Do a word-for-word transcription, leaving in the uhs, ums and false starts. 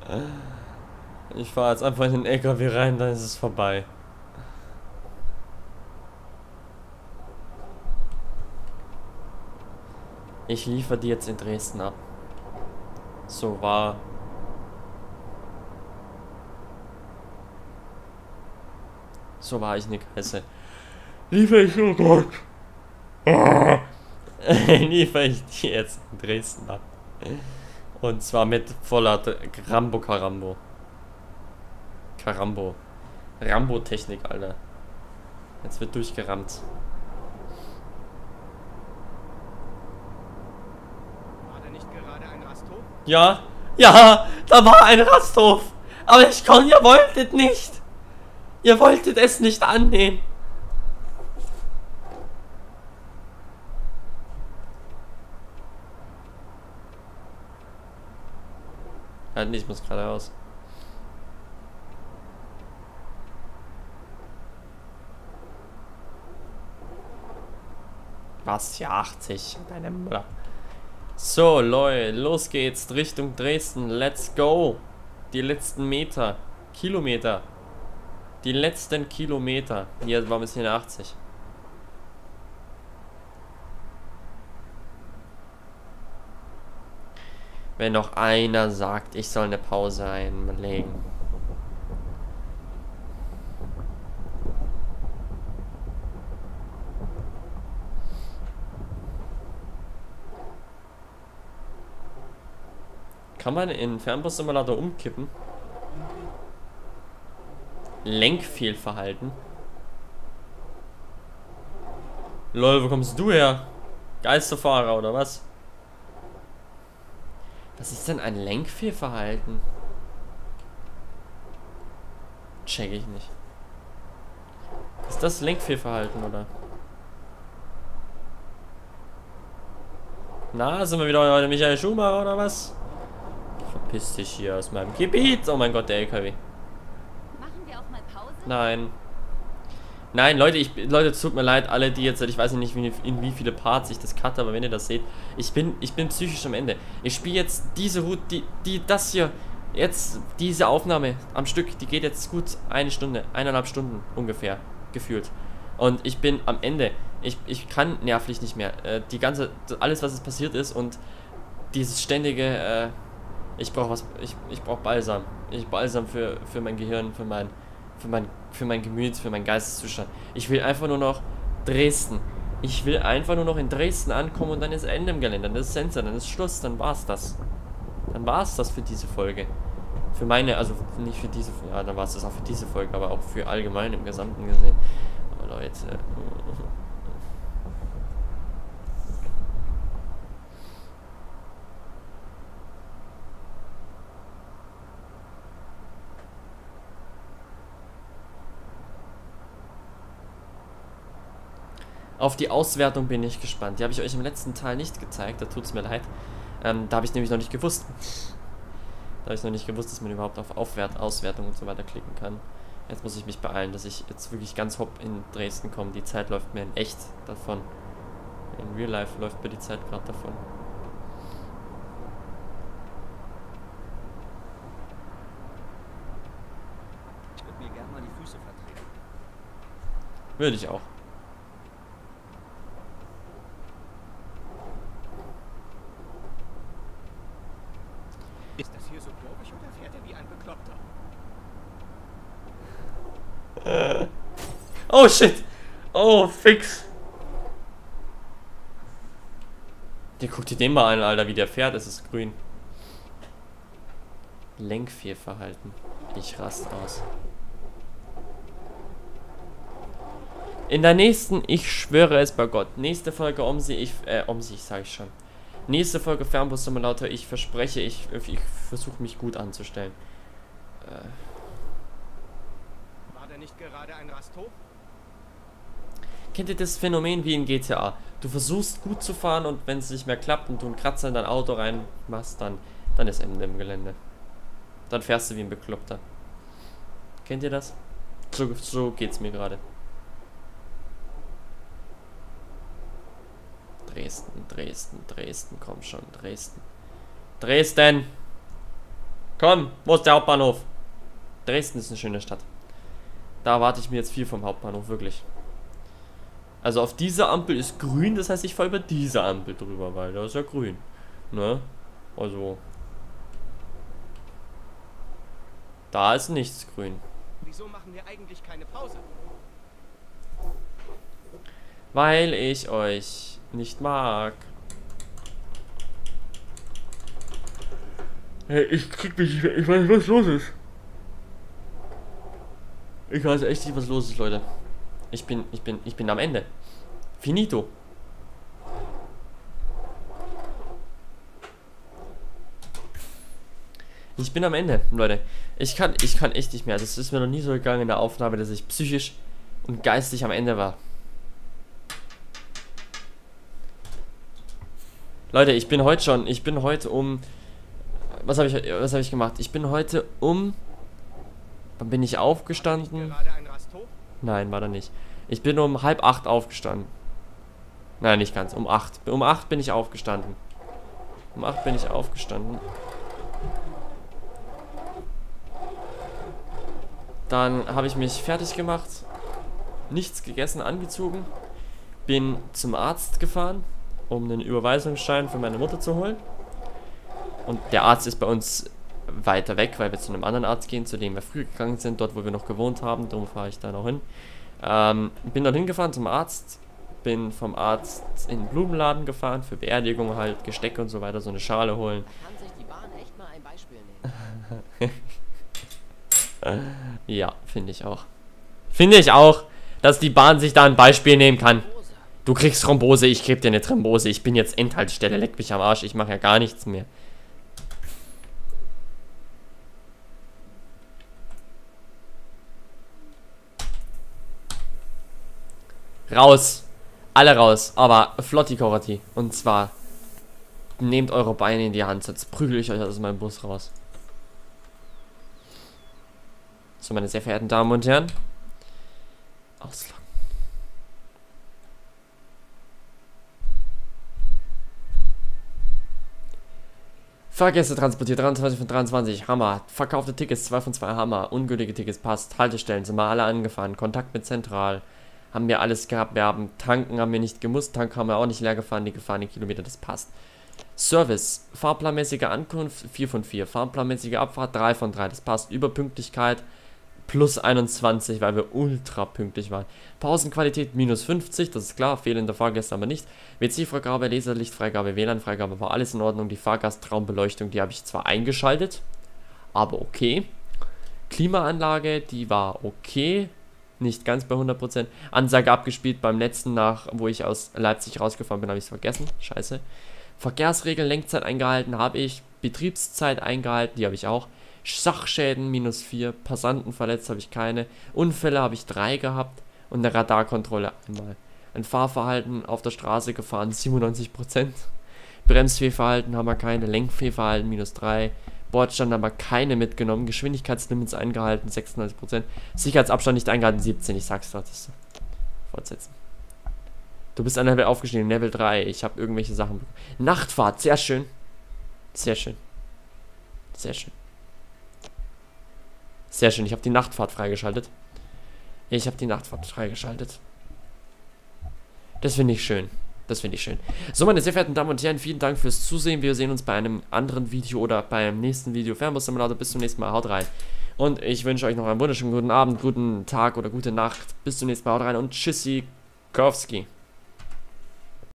Ich fahre jetzt einfach in den L K W rein, dann ist es vorbei. Ich liefere die jetzt in Dresden ab. So war. So war ich nicht heiße. Liefere ich, oh Gott. Ah. Liefere ich die jetzt in Dresden ab. Und zwar mit voller Rambo Karambo. Karambo. Rambo-Technik, Alter. Jetzt wird durchgerammt. War da nicht gerade ein Rasthof? Ja, ja, da war ein Rasthof. Aber ich konnte, ihr wolltet nicht. Ihr wolltet es nicht annehmen. Halt nicht, ich muss geradeaus. Was? Ja, achtzig. Deine Mutter. So, Leute, los geht's Richtung Dresden. Let's go. Die letzten Meter. Kilometer. Die letzten Kilometer. Hier waren wir bis hier achtzig. Wenn noch einer sagt, ich soll eine Pause einlegen. Kann man in Fernbus-Simulator umkippen? Lenkfehlverhalten. Lol, wo kommst du her? Geisterfahrer oder was? Was ist denn ein Lenkfehlverhalten? Check ich nicht. Ist das Lenkfehlverhalten, oder? Na, sind wir wieder heute Michael Schumacher oder was? Verpiss dich hier aus meinem Gebiet. Oh mein Gott, der L K W. Machen wir auch mal Pause? Nein. Nein, Leute, ich, Leute, tut mir leid, alle, die jetzt, ich weiß nicht, wie, in wie viele Parts ich das cutte, aber wenn ihr das seht, ich bin, ich bin psychisch am Ende. Ich spiele jetzt diese Route, die, die, das hier, jetzt, diese Aufnahme am Stück, die geht jetzt gut eine Stunde, eineinhalb Stunden ungefähr, gefühlt. Und ich bin am Ende. Ich, ich kann nervlich nicht mehr. Äh, die ganze, alles, was es passiert ist und dieses ständige, äh, ich brauche was, ich, ich brauche Balsam. Ich Balsam für, für mein Gehirn, für mein, für mein, für mein Gemüt, für meinen Geisteszustand. Ich will einfach nur noch Dresden. Ich will einfach nur noch in Dresden ankommen und dann ist Ende im Gelände. Dann ist Sensor, dann ist Schluss, dann war's das. Dann war's das für diese Folge. Für meine, also nicht für diese, ja, dann war's das auch für diese Folge, aber auch für allgemein im Gesamten gesehen. Oh Leute. Auf die Auswertung bin ich gespannt. Die habe ich euch im letzten Teil nicht gezeigt, da tut es mir leid. Ähm, da habe ich nämlich noch nicht gewusst. Da habe ich noch nicht gewusst, dass man überhaupt auf Aufwert, Auswertung und so weiter klicken kann. Jetzt muss ich mich beeilen, dass ich jetzt wirklich ganz hopp in Dresden komme. Die Zeit läuft mir in echt davon. In Real Life läuft mir die Zeit gerade davon. Ich würde mir gerne mal die Füße vertreten. Würde ich auch. Ist das hier so kurvig oder fährt er wie ein Bekloppter? Oh shit! Oh, fix! Der guckt dir den mal an, Alter, wie der fährt, es ist grün. Lenkfehlverhalten. Ich rast aus. In der nächsten, ich schwöre es bei Gott, nächste Folge Omsi, ich, äh, Omsi, sag ich schon. Nächste Folge Fernbus Simulator, ich verspreche, ich, ich versuche mich gut anzustellen. Äh. War da nicht gerade ein Rasthof? Kennt ihr das Phänomen wie in G T A? Du versuchst gut zu fahren und wenn es nicht mehr klappt und du einen Kratzer in dein Auto reinmachst, dann, dann ist Ende im Gelände. Dann fährst du wie ein Bekloppter. Kennt ihr das? So, so geht's mir gerade. Dresden, Dresden, Dresden, komm schon, Dresden. Dresden! Komm, wo ist der Hauptbahnhof? Dresden ist eine schöne Stadt. Da erwarte ich mir jetzt viel vom Hauptbahnhof, wirklich. Also auf dieser Ampel ist grün, das heißt, ich fahre über diese Ampel drüber, weil da ist ja grün. Ne? Also. Da ist nichts grün. Wieso machen wir eigentlich keine Pause? Weil ich euch nicht mag. Hey, ich krieg mich nicht mehr. Ich weiß nicht, was los ist. Ich weiß echt nicht, was los ist, Leute. Ich bin, ich bin, ich bin am Ende. Finito. Ich bin am Ende, Leute. Ich kann, ich kann echt nicht mehr. Das ist mir noch nie so gegangen in der Aufnahme, dass ich psychisch und geistig am Ende war. Leute, ich bin heute schon, ich bin heute um, was habe ich, was habe ich gemacht? Ich bin heute um, wann bin ich aufgestanden? Gerade ein Rast hoch? Nein, war da nicht. Ich bin um halb acht aufgestanden. Nein, nicht ganz, um acht. Um acht bin ich aufgestanden. Um acht bin ich aufgestanden. Dann habe ich mich fertig gemacht, nichts gegessen, angezogen, bin zum Arzt gefahren, um einen Überweisungsschein für meine Mutter zu holen. Und der Arzt ist bei uns weiter weg, weil wir zu einem anderen Arzt gehen, zu dem wir früher gegangen sind, dort wo wir noch gewohnt haben, darum fahre ich da noch hin. Ähm, bin dort hingefahren zum Arzt, bin vom Arzt in den Blumenladen gefahren, für Beerdigung halt, Gestecke und so weiter, so eine Schale holen. Kann sich die Bahn echt mal ein Beispiel nehmen. Ja, finde ich auch. Finde ich auch, dass die Bahn sich da ein Beispiel nehmen kann. Du kriegst Thrombose, ich gebe dir eine Thrombose. Ich bin jetzt Endhaltestelle, leck mich am Arsch. Ich mache ja gar nichts mehr. Raus. Alle raus. Aber Flotti Korati. Und zwar, nehmt eure Beine in die Hand, sonst prügel ich euch aus meinem Bus raus. So, meine sehr verehrten Damen und Herren. Ausloggen. Fahrgäste transportiert, dreiundzwanzig von dreiundzwanzig, Hammer. Verkaufte Tickets, zwei von zwei, Hammer. Ungültige Tickets, passt. Haltestellen, sind wir alle angefahren. Kontakt mit Zentral. Haben wir alles gehabt. Wir haben tanken, haben wir nicht gemusst. Tank haben wir auch nicht leer gefahren. Die gefahrenen Kilometer, das passt. Service, fahrplanmäßige Ankunft, vier von vier. Fahrplanmäßige Abfahrt, drei von drei. Das passt. Überpünktlichkeit, plus einundzwanzig, weil wir ultra pünktlich waren. Pausenqualität, minus fünfzig, das ist klar. Fehlende Fahrgäste aber nicht. W C-Freigabe, Laserlichtfreigabe, W L A N-Freigabe, war alles in Ordnung. Die Fahrgastraum-Beleuchtung, die habe ich zwar eingeschaltet, aber okay. Klimaanlage, die war okay. Nicht ganz bei hundert Prozent. Ansage abgespielt beim letzten nach, wo ich aus Leipzig rausgefahren bin, habe ich es vergessen. Scheiße. Verkehrsregeln, Lenkzeit eingehalten habe ich. Betriebszeit eingehalten, die habe ich auch. Sachschäden minus vier. Passanten verletzt habe ich keine. Unfälle habe ich drei gehabt. Und eine Radarkontrolle einmal. Ein Fahrverhalten auf der Straße gefahren, siebenundneunzig Prozent. Bremsfehlverhalten haben wir keine. Lenkfehlverhalten minus drei. Bordstand haben wir keine mitgenommen. Geschwindigkeitslimits eingehalten, sechsundneunzig Prozent. Sicherheitsabstand nicht eingehalten, siebzehn. Ich sag's doch, das fortsetzen. Du bist an Level aufgestiegen, Level drei. Ich habe irgendwelche Sachen bekommen. Nachtfahrt, sehr schön. Sehr schön. Sehr schön. Sehr schön, ich habe die Nachtfahrt freigeschaltet. Ich habe die Nachtfahrt freigeschaltet. Das finde ich schön. Das finde ich schön. So, meine sehr verehrten Damen und Herren, vielen Dank fürs Zusehen. Wir sehen uns bei einem anderen Video oder beim nächsten Video. Fernbus Simulator, bis zum nächsten Mal. Haut rein. Und ich wünsche euch noch einen wunderschönen guten Abend, guten Tag oder gute Nacht. Bis zum nächsten Mal. Haut rein und tschüssi. Kowski.